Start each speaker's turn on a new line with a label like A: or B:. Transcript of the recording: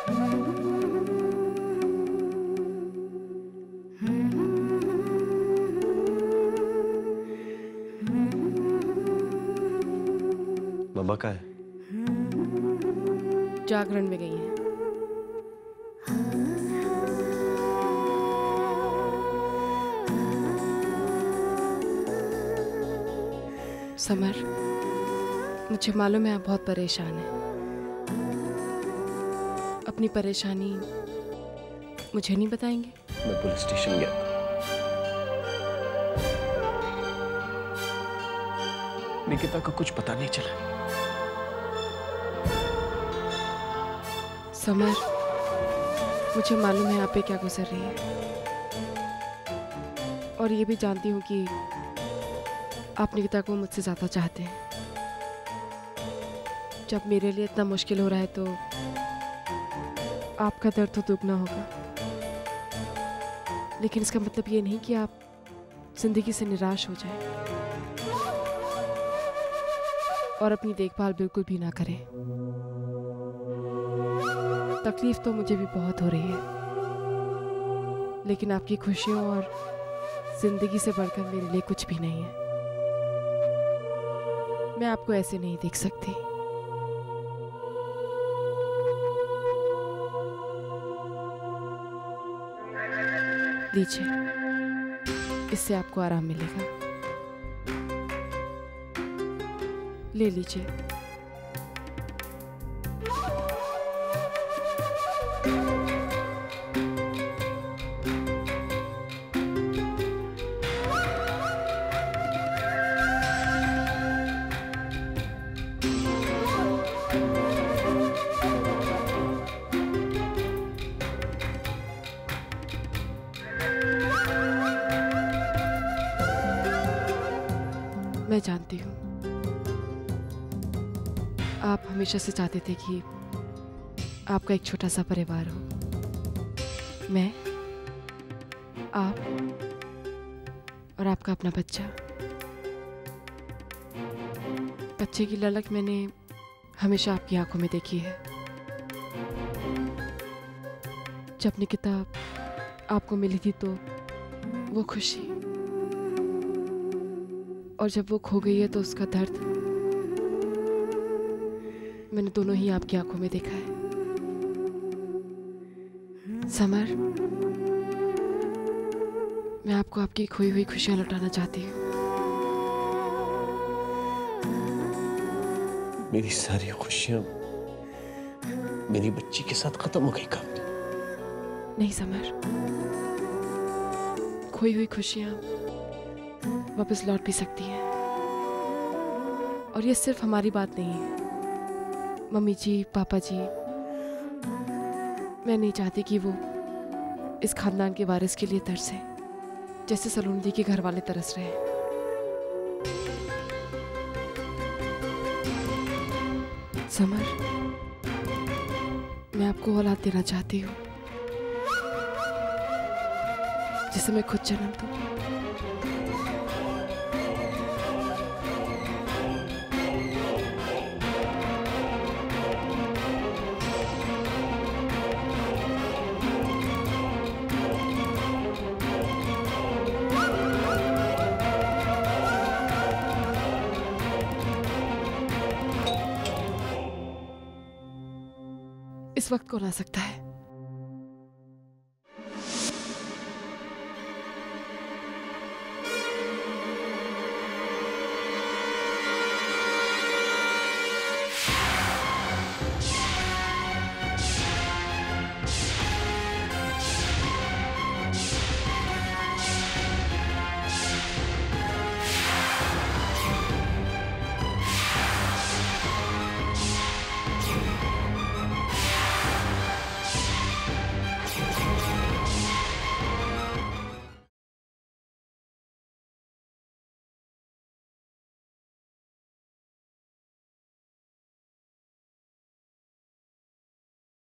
A: मम्मा कहाँ है?
B: जागरण में गई हैं। समर, मुझे मालूम है आप बहुत परेशान हैं। अपनी परेशानी मुझे नहीं बताएंगे?
A: मैं पुलिस स्टेशन गया था। निकिता को कुछ पता नहीं चला।
B: समर, मुझे मालूम है आप पे क्या गुजर रही है, और ये भी जानती हूँ कि आप निकिता को मुझसे ज्यादा चाहते हैं। जब मेरे लिए इतना मुश्किल हो रहा है तो आपका दर्द तो दुगना होगा, लेकिन इसका मतलब ये नहीं कि आप जिंदगी से निराश हो जाएं और अपनी देखभाल बिल्कुल भी ना करें। तकलीफ तो मुझे भी बहुत हो रही है, लेकिन आपकी खुशियों और जिंदगी से बढ़कर मेरे लिए कुछ भी नहीं है। मैं आपको ऐसे नहीं देख सकती। लीजिए, इससे आपको आराम मिलेगा। ले लीजिए। मैं जानती हूँ आप हमेशा से चाहते थे कि आपका एक छोटा सा परिवार हो। मैं, आप और आपका अपना बच्चा। बच्चे की ललक मैंने हमेशा आपकी आंखों में देखी है। जब निकिता आपको मिली थी तो वो खुशी, और जब वो खो गई है तो उसका दर्द मैंने दोनों ही आपकी आंखों में देखा है। समर, मैं आपको आपकी खोई हुई खुशियां लौटाना चाहती हूँ।
A: मेरी सारी खुशियां मेरी बच्ची के साथ खत्म हो गई कब?
B: नहीं समर, खोई हुई खुशियां वापस लौट भी सकती हैं। और ये सिर्फ हमारी बात नहीं है। मम्मी जी, पापा जी, मैं नहीं चाहती कि वो इस खानदान के वारिस के लिए तरसे जैसे सलोनी दी के घर वाले तरस रहे हैं। समर, मैं आपको औलाद देना चाहती हूँ जिसे मैं खुद जन्म दूं। इस वक्त कौन आ सकता है?